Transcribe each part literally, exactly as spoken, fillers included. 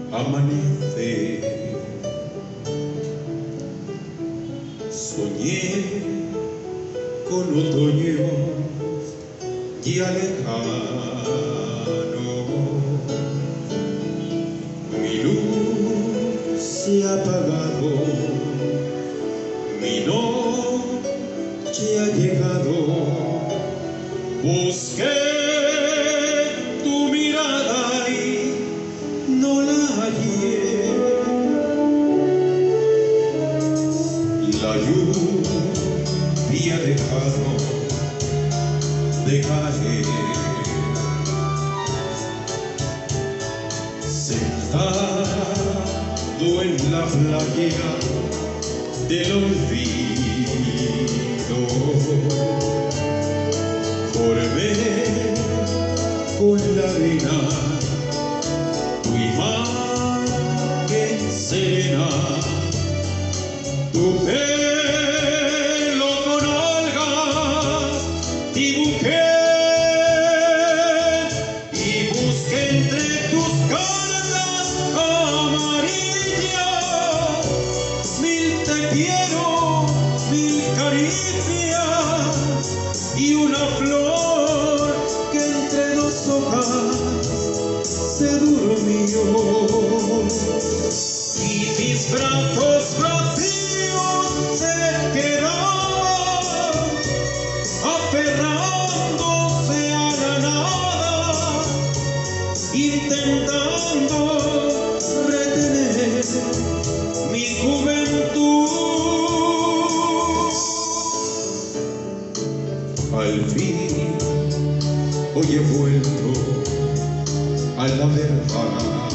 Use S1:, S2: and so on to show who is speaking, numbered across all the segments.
S1: amanece. Soñé con otoño ya lejano. Mi luz se ha apagado, mi noche ha llegado. Busqué tu mirada y no la hallé. La lluvia ha dejado de caer. Sentado en la playa del olvido, formé con la arena tu imagen serena, tu pelo con algas dibujé y busqué entre tus cartas amarillas mil te quiero, mil caricias y una flor que entre dos hojas se durmió. Y mis brazos vacíos se quedaban aferrándose a la nada, intentando retener mi juventud. Al fin hoy he vuelto a la verdad.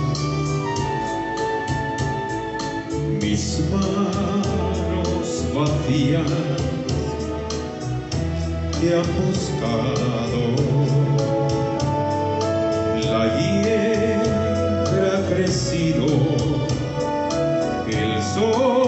S1: Mis manos vacías te han buscado. La hierba ha crecido, el sol